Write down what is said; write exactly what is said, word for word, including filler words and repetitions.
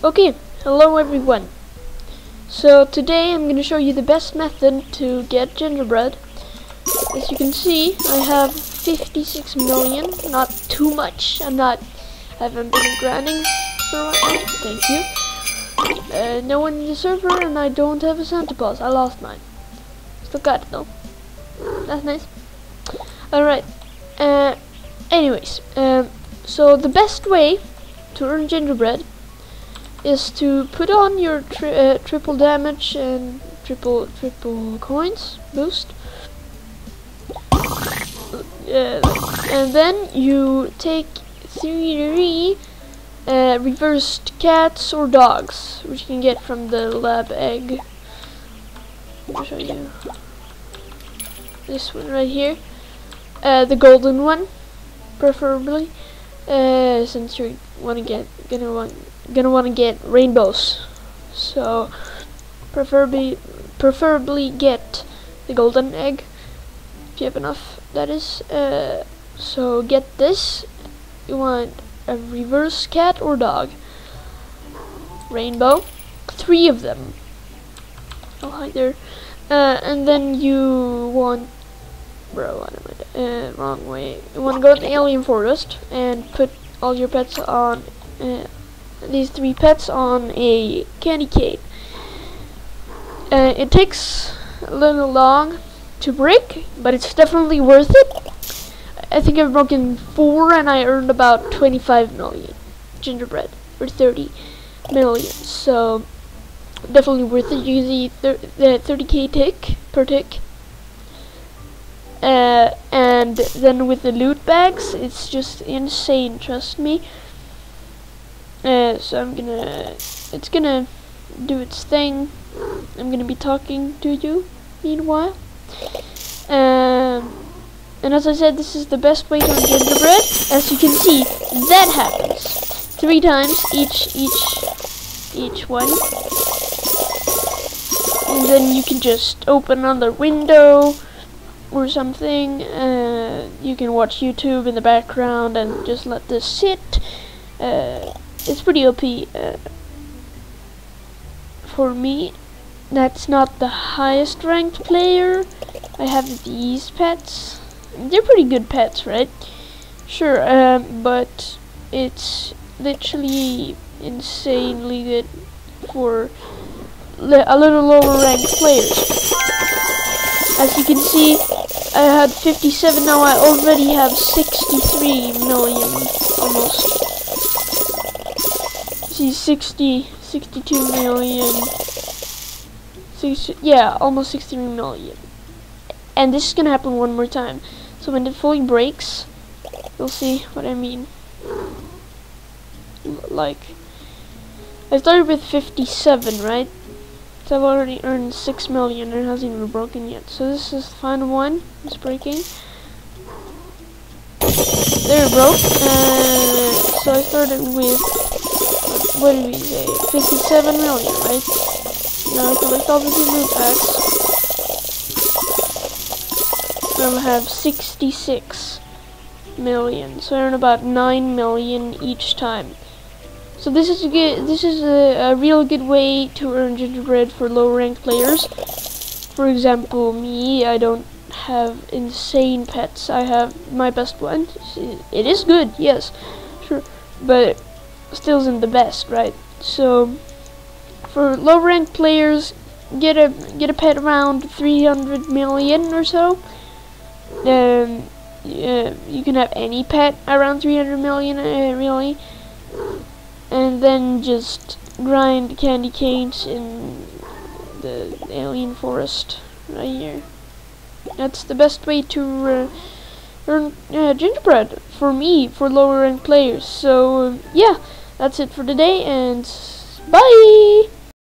Okay, hello everyone. So today I'm going to show you the best method to get gingerbread. As you can see, I have fifty-six million, not too much. I'm not, I haven't been grinding for a while. Thank you. Uh, no one in the server, and I don't have a Santa Claus. I lost mine. Still got it though. That's nice. Alright. Uh, anyways, um, so the best way to earn gingerbread is to put on your tri uh, triple damage and triple triple coins boost, uh, and then you take three uh, reversed cats or dogs, which you can get from the lab egg. I'll show you this one right here, uh, the golden one, preferably, uh, since you're wanna get gonna want. gonna want to get rainbows, so preferably preferably get the golden egg if you have enough, that is. Uh, so get this. You want a reverse cat or dog, rainbow, three of them. Oh hi there. Uh, and then you want, bro, what am I doing? Uh, wrong way. You want to go to the alien forest and put all your pets on uh, these three pets on a candy cane. Uh, it takes a little long to break, but it's definitely worth it. I think I've broken four and I earned about twenty-five million gingerbread, or thirty million, so definitely worth it. You see the thirty K tick per tick. Uh, and then with the loot bags, it's just insane, trust me. Uh, so I'm gonna, it's gonna do its thing. I'm gonna be talking to you meanwhile. Um, and as I said, this is the best way to earn gingerbread. As you can see, that happens three times each, each, each one. And then you can just open another window or something. Uh, you can watch YouTube in the background and just let this sit. Uh, It's pretty O P uh, for me. That's not the highest ranked player. I have these pets. They're pretty good pets, right? Sure, um, but it's literally insanely good for li a little lower ranked players. As you can see, I had fifty-seven, now I already have sixty-three million, almost. See, sixty, sixty-two million, sixty, yeah, almost sixty-three million. And this is gonna happen one more time. So when it fully breaks, you'll see what I mean. L like, I started with fifty-seven, right? So I've already earned six million and it hasn't even broken yet. So this is the final one, it's breaking. There it broke. Uh, so I started with, what did we say, fifty-seven million, right? Now collect all the loot packs. I'll have sixty-six million, so I earn about nine million each time. So this is a good, this is a, a real good way to earn gingerbread for low ranked players. For example, me, I don't have insane pets. I have my best one. It is good, yes, sure, but still isn't the best, right? So for low ranked players, get a get a pet around three hundred million or so. Um, yeah, you can have any pet around three hundred million, uh, really, and then just grind candy canes in the alien forest right here. That's the best way to uh, earn uh, gingerbread for me, for lower ranked players. So uh, yeah, that's it for today, and bye!